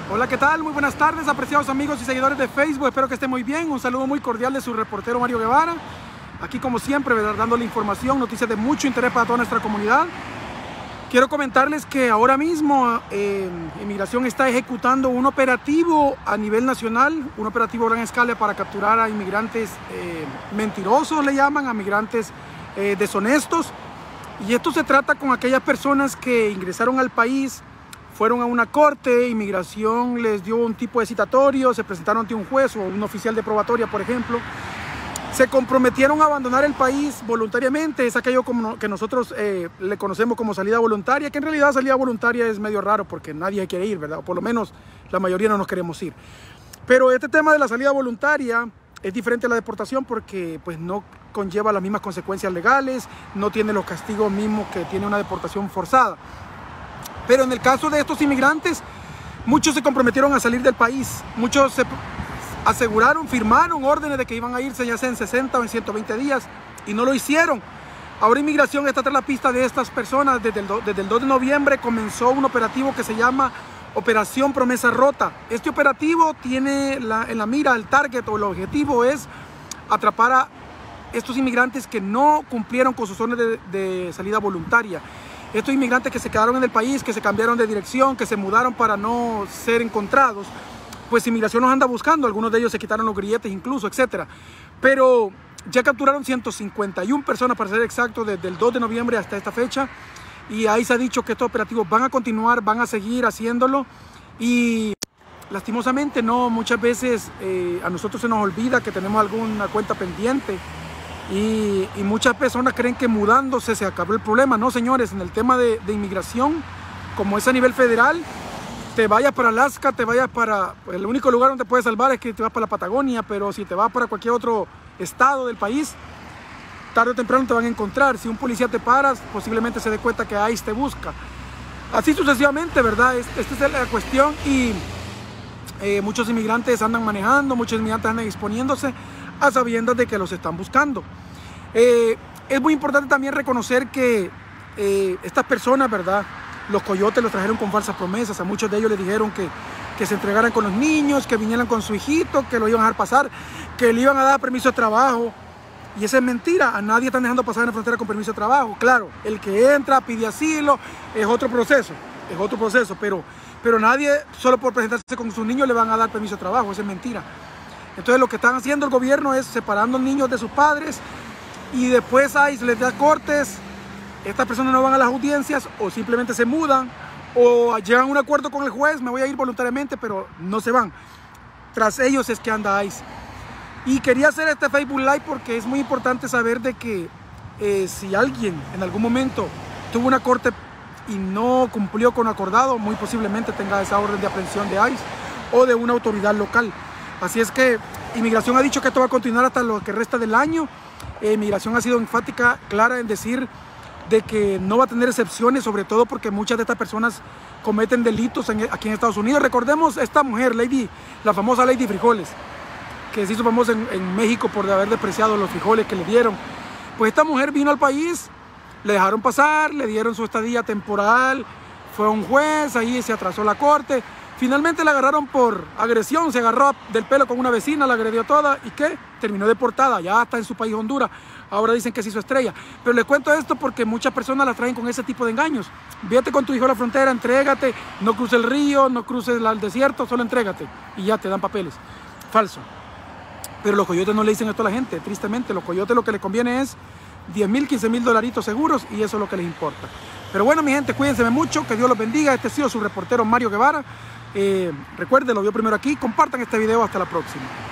Hola, ¿qué tal? Muy buenas tardes, apreciados amigos y seguidores de Facebook. Espero que estén muy bien. Un saludo muy cordial de su reportero Mario Guevara. Aquí, como siempre, dándole información, noticias de mucho interés para toda nuestra comunidad. Quiero comentarles que ahora mismo Inmigración está ejecutando un operativo a nivel nacional, un operativo a gran escala para capturar a inmigrantes mentirosos, le llaman, a migrantes deshonestos. Y esto se trata con aquellas personas que ingresaron al país, fueron a una corte, Inmigración les dio un tipo de citatorio, se presentaron ante un juez o un oficial de probatoria, por ejemplo. Se comprometieron a abandonar el país voluntariamente, es aquello que nosotros le conocemos como salida voluntaria, que en realidad salida voluntaria es medio raro porque nadie quiere ir, ¿verdad? O por lo menos la mayoría no nos queremos ir. Pero este tema de la salida voluntaria es diferente a la deportación porque pues, no conlleva las mismas consecuencias legales, no tiene los castigos mismos que tiene una deportación forzada. Pero en el caso de estos inmigrantes, muchos se comprometieron a salir del país, muchos se aseguraron, firmaron órdenes de que iban a irse ya sea en 60 o en 120 días y no lo hicieron. Ahora Inmigración está tras la pista de estas personas. Desde el 2 de noviembre comenzó un operativo que se llama Operación Promesa Rota. Este operativo tiene en la mira, el target o el objetivo es atrapar a estos inmigrantes que no cumplieron con sus órdenes de salida voluntaria. Estos inmigrantes que se quedaron en el país, que se cambiaron de dirección, que se mudaron para no ser encontrados, pues Inmigración los anda buscando, algunos de ellos se quitaron los grilletes incluso, etcétera. Pero ya capturaron 151 personas, para ser exacto, desde el 2 de noviembre hasta esta fecha. Y ahí se ha dicho que estos operativos van a continuar, van a seguir haciéndolo. Y lastimosamente no, muchas veces a nosotros se nos olvida que tenemos alguna cuenta pendiente. Y muchas personas creen que mudándose se acabó el problema. No, señores, en el tema de inmigración, como es a nivel federal, te vayas para Alaska, te vayas para... el único lugar donde te puedes salvar es que te vas para la Patagonia, pero si te vas para cualquier otro estado del país, tarde o temprano te van a encontrar. Si un policía te paras, posiblemente se dé cuenta que ICE te busca. Así sucesivamente, ¿verdad? Esta es la cuestión y muchos inmigrantes andan manejando, muchos inmigrantes andan exponiéndose a sabiendas de que los están buscando. Es muy importante también reconocer que estas personas, ¿verdad? Los coyotes los trajeron con falsas promesas. A muchos de ellos les dijeron que se entregaran con los niños, que vinieran con su hijito, que lo iban a dejar pasar, que le iban a dar permiso de trabajo. Y esa es mentira. A nadie están dejando pasar en la frontera con permiso de trabajo. Claro, el que entra, pide asilo, es otro proceso, pero nadie, solo por presentarse con sus niños, le van a dar permiso de trabajo. Esa es mentira. Entonces lo que están haciendo el gobierno es separando niños de sus padres y después ahí se les da cortes. Estas personas no van a las audiencias o simplemente se mudan o llegan a un acuerdo con el juez, me voy a ir voluntariamente, pero no se van. Tras ellos es que anda ICE. Y quería hacer este Facebook Live porque es muy importante saber de que si alguien en algún momento tuvo una corte y no cumplió con lo acordado, muy posiblemente tenga esa orden de aprehensión de ICE o de una autoridad local. Así es que Inmigración ha dicho que esto va a continuar hasta lo que resta del año. Inmigración ha sido enfática, clara en decir de que no va a tener excepciones, sobre todo porque muchas de estas personas cometen delitos aquí en Estados Unidos. Recordemos esta mujer, la famosa Lady Frijoles, que se hizo famosa en México por haber despreciado los frijoles que le dieron. Pues esta mujer vino al país, le dejaron pasar, le dieron su estadía temporal, fue a un juez, ahí se atrasó la corte. Finalmente la agarraron por agresión, se agarró del pelo con una vecina, la agredió toda y ¿qué? Terminó deportada, ya está en su país Honduras. Ahora dicen que se hizo estrella. Pero les cuento esto porque muchas personas la traen con ese tipo de engaños. Vete con tu hijo a la frontera, entrégate, no cruces el río, no cruces el desierto, solo entrégate y ya te dan papeles. Falso. Pero los coyotes no le dicen esto a la gente, tristemente. Los coyotes lo que les conviene es 10,000, 15,000 dolaritos seguros y eso es lo que les importa. Pero bueno, mi gente, cuídense mucho, que Dios los bendiga. Este ha sido su reportero Mario Guevara. Recuerden, lo vio primero aquí, compartan este video, hasta la próxima.